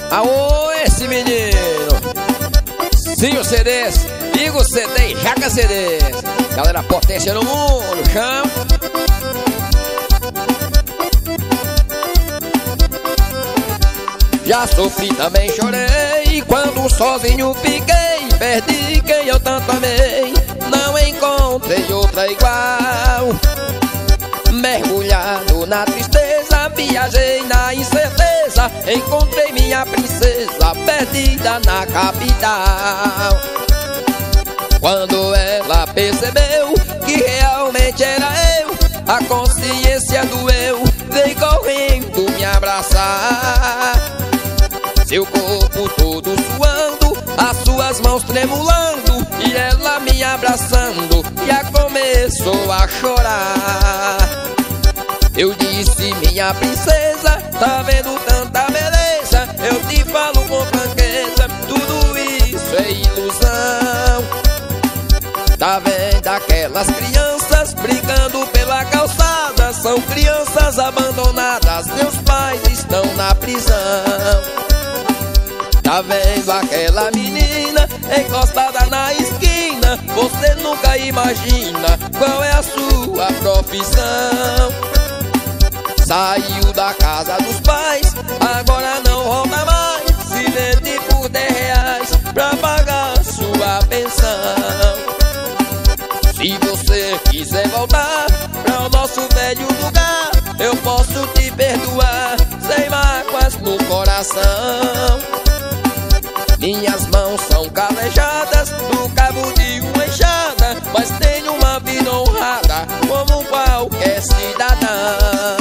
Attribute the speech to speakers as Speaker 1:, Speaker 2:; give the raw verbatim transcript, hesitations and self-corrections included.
Speaker 1: Aô, esse menino Sim, o C Ds, liga o C D e jaca C Ds. Galera, potência no mundo, chama. Já sofri, também chorei, quando sozinho fiquei, perdi quem eu tanto amei, não encontrei outra igual. Mergulhado na tristeza, viajei na incerteza, encontrei minha princesa perdida na capital. Quando ela percebeu que realmente era eu, a consciência doeu, veio correndo me abraçar. Seu corpo todo suando, as suas mãos tremulando, e ela me abraçando, já começou a chorar. Eu disse, minha princesa, tá vendo tanta beleza? Eu te falo com franqueza, tudo isso é ilusão. Tá vendo aquelas crianças brincando pela calçada? São crianças abandonadas, seus pais estão na prisão. Tá vendo aquela menina encostada na esquina? Você nunca imagina qual é a sua profissão. Saiu da casa dos pais, agora não volta mais, se vende por dez reais pra pagar sua pensão. Se você quiser voltar pra o nosso velho lugar, eu posso te perdoar, sem mágoas no coração. Minhas mãos são calejadas do cabo de uma enxada, mas tenho uma vida honrada como qualquer cidadão.